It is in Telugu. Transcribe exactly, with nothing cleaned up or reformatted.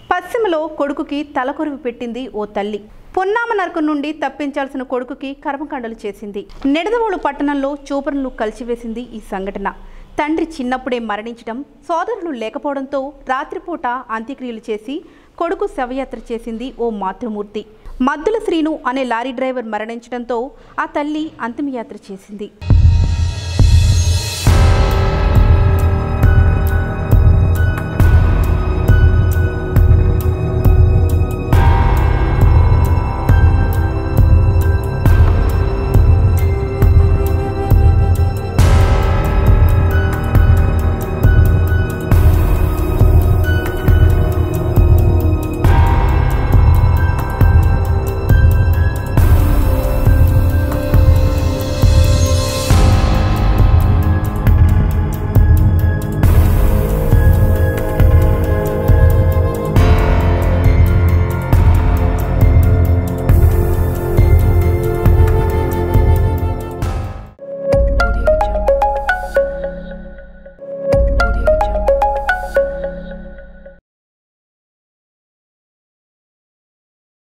పశ్చిమలో కొడుకుకి తలకొరివి పెట్టింది ఓ తల్లి. పొన్నామ నరకం నుండి తప్పించాల్సిన కొడుకుకి కర్మకాండలు చేసింది. నిడదవోలు పట్టణంలో చూపరులు కలిసివేసింది ఈ సంఘటన. తండ్రి చిన్నప్పుడే మరణించడం, సోదరులు లేకపోవడంతో రాత్రిపూట అంత్యక్రియలు చేసి కొడుకు శవయాత్ర చేసింది ఓ మాతృమూర్తి. మద్దుల శ్రీను అనే లారీ డ్రైవర్ మరణించడంతో ఆ తల్లి అంతిమయాత్ర చేసింది.